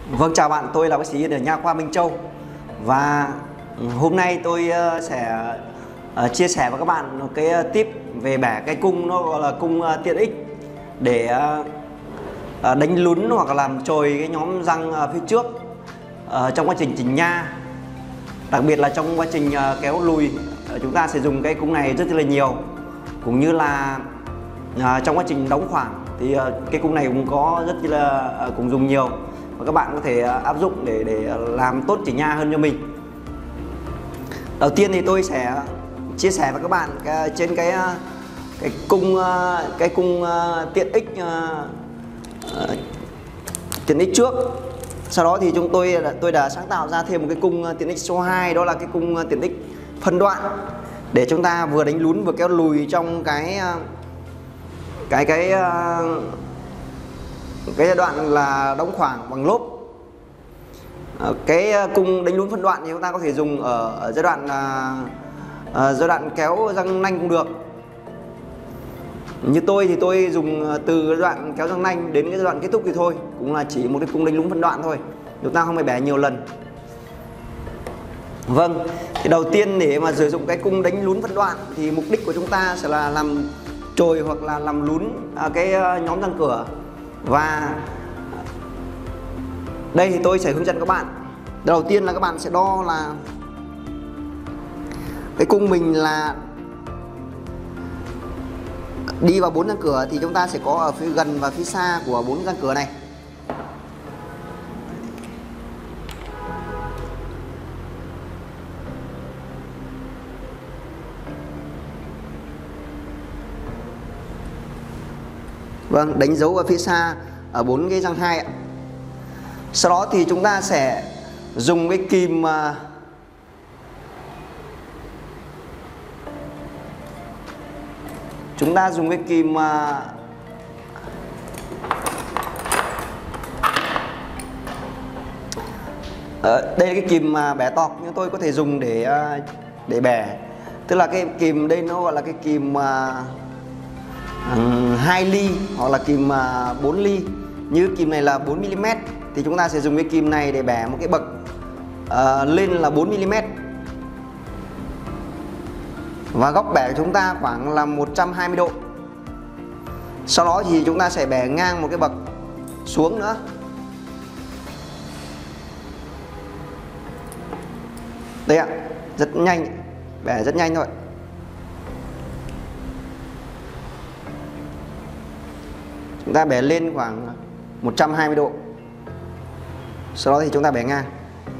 Vâng, chào bạn, tôi là bác sĩ ở Nha khoa Minh Châu. Và hôm nay tôi sẽ chia sẻ với các bạn một cái tip về bẻ cái cung, nó gọi là cung tiện ích để đánh lún hoặc là làm trồi cái nhóm răng phía trước trong quá trình chỉnh nha. Đặc biệt là trong quá trình kéo lùi, chúng ta sẽ dùng cái cung này rất là nhiều. Cũng như là trong quá trình đóng khoảng thì cái cung này cũng có rất là cũng dùng nhiều, và các bạn có thể áp dụng để làm tốt chỉnh nha hơn cho mình. Đầu tiên thì tôi sẽ chia sẻ với các bạn trên cái cung tiện ích trước. Sau đó thì tôi đã sáng tạo ra thêm một cái cung tiện ích số 2, đó là cái cung tiện ích phân đoạn, để chúng ta vừa đánh lún vừa kéo lùi trong cái giai đoạn là đóng khoảng bằng lốp. Cái cung đánh lún phân đoạn thì chúng ta có thể dùng ở giai đoạn kéo răng nanh cũng được. Như tôi thì tôi dùng từ giai đoạn kéo răng nanh đến cái giai đoạn kết thúc thì thôi, cũng là chỉ một cái cung đánh lún phân đoạn thôi, chúng ta không phải bẻ nhiều lần. Vâng, thì đầu tiên để mà sử dụng cái cung đánh lún phân đoạn thì mục đích của chúng ta sẽ là làm trồi hoặc là làm lún cái nhóm răng cửa. Và đây thì tôi sẽ hướng dẫn các bạn. Đầu tiên là các bạn sẽ đo là cái cung mình là đi vào 4 răng cửa, thì chúng ta sẽ có ở phía gần và phía xa của 4 răng cửa này. Vâng, đánh dấu ở phía xa ở 4 cái răng hai ạ. Sau đó thì chúng ta sẽ dùng cái kìm đây là cái kìm bẻ tọc, nhưng tôi có thể dùng để bẻ. Tức là cái kìm đây nó gọi là cái kìm 2 ly hoặc là kìm 4 ly. Như kìm này là 4mm thì chúng ta sẽ dùng cái kìm này để bẻ một cái bậc lên là 4mm. Và góc bẻ của chúng ta khoảng là 120 độ. Sau đó thì chúng ta sẽ bẻ ngang một cái bậc xuống nữa. Đây ạ, rất nhanh, bẻ rất nhanh thôi. Chúng ta bẻ lên khoảng 120 độ. Sau đó thì chúng ta bẻ ngang.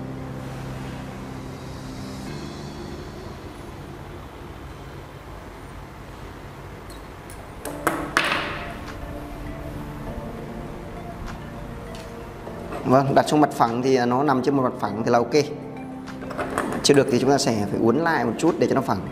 Vâng, đặt xuống mặt phẳng thì nó nằm trên một mặt phẳng thì là ok. Chưa được thì chúng ta sẽ phải uốn lại một chút để cho nó phẳng.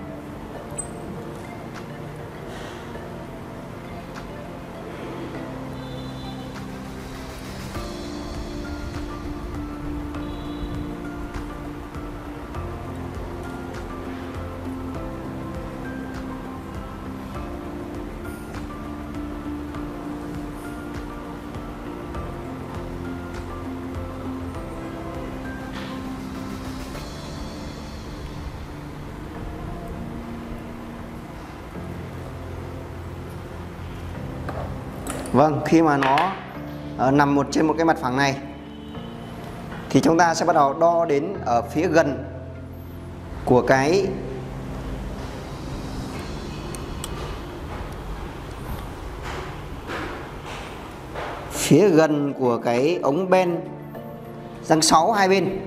Vâng, khi mà nó nằm trên một cái mặt phẳng này thì chúng ta sẽ bắt đầu đo đến ở phía gần của cái ống ben răng 6 hai bên.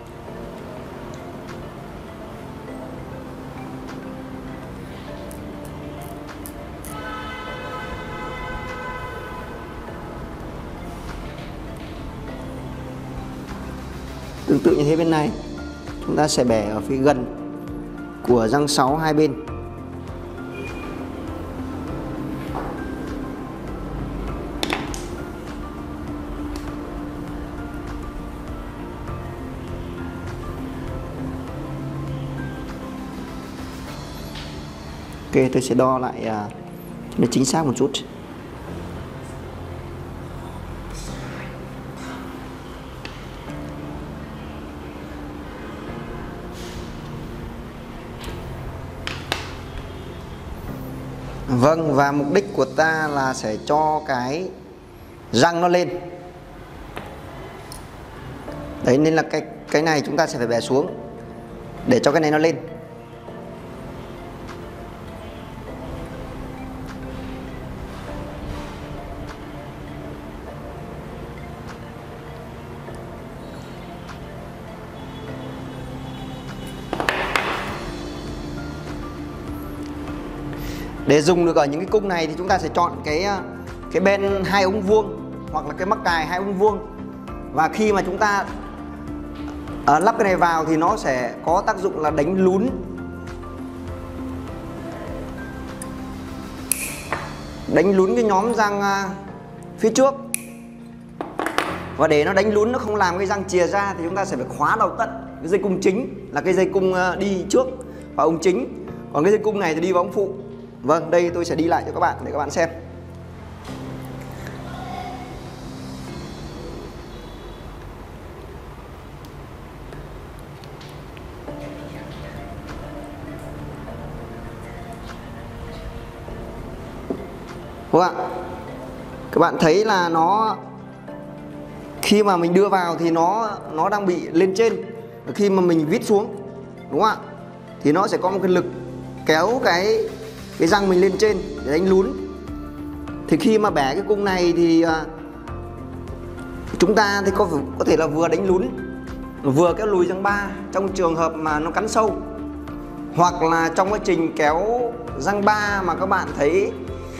Tương tự như thế bên này, chúng ta sẽ bẻ ở phía gần của răng 6 hai bên. Ok, tôi sẽ đo lại cho nó chính xác một chút. Vâng, và mục đích của ta là sẽ cho cái răng nó lên. Đấy, nên là cái này chúng ta sẽ phải bẻ xuống để cho cái này nó lên. Để dùng được ở những cái cung này thì chúng ta sẽ chọn cái bên 2 ống vuông hoặc là cái mắc cài 2 ống vuông. Và khi mà chúng ta lắp cái này vào thì nó sẽ có tác dụng là đánh lún cái nhóm răng phía trước. Và để nó đánh lún, nó không làm cái răng chìa ra thì chúng ta sẽ phải khóa đầu tận cái dây cung chính, là cái dây cung đi trước vào ống chính. Còn cái dây cung này thì đi vào ống phụ. Vâng, đây tôi sẽ đi lại cho các bạn để các bạn xem. Đúng không ạ? Các bạn thấy là nó khi mà mình đưa vào thì nó đang bị lên trên. Khi mà mình vít xuống, đúng không ạ, thì nó sẽ có một cái lực kéo cái răng mình lên trên để đánh lún. Thì khi mà bẻ cái cung này thì chúng ta thì có thể là vừa đánh lún vừa kéo lùi răng ba trong trường hợp mà nó cắn sâu, hoặc là trong quá trình kéo răng ba mà các bạn thấy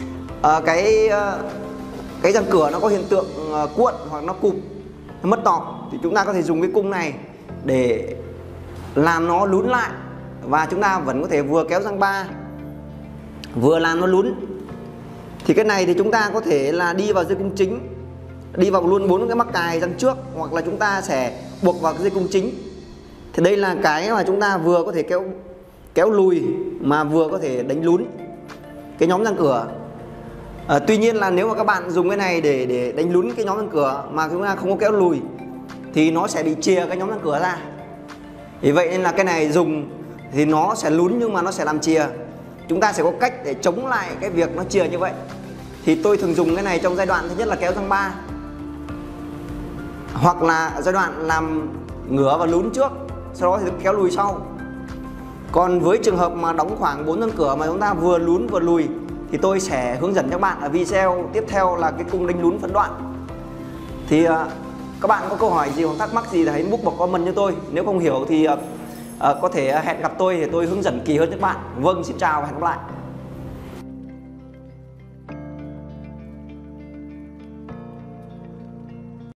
cái răng cửa nó có hiện tượng cuộn hoặc nó cụp, nó mất tọt, thì chúng ta có thể dùng cái cung này để làm nó lún lại, và chúng ta vẫn có thể vừa kéo răng ba vừa làm nó lún. Thì cái này thì chúng ta có thể là đi vào dây cung chính, đi vào luôn 4 cái mắc cài răng trước, hoặc là chúng ta sẽ buộc vào cái dây cung chính. Thì đây là cái mà chúng ta vừa có thể kéo lùi mà vừa có thể đánh lún cái nhóm răng cửa. Tuy nhiên là nếu mà các bạn dùng cái này để đánh lún cái nhóm răng cửa mà chúng ta không có kéo lùi thì nó sẽ bị chìa cái nhóm răng cửa ra. Vì vậy nên là cái này dùng thì nó sẽ lún nhưng mà nó sẽ làm chìa. Chúng ta sẽ có cách để chống lại cái việc nó chìa như vậy. Thì tôi thường dùng cái này trong giai đoạn thứ nhất là kéo răng ba, hoặc là giai đoạn làm ngửa và lún trước, sau đó thì kéo lùi sau. Còn với trường hợp mà đóng khoảng 4 răng cửa mà chúng ta vừa lún vừa lùi thì tôi sẽ hướng dẫn cho các bạn ở video tiếp theo là cái cung đánh lún phân đoạn. Thì các bạn có câu hỏi gì hoặc thắc mắc gì thì hãy inbox vào comment cho tôi. Nếu không hiểu thì có thể hẹn gặp tôi để tôi hướng dẫn kỳ hơn cho các bạn. Vâng, xin chào và hẹn gặp lại.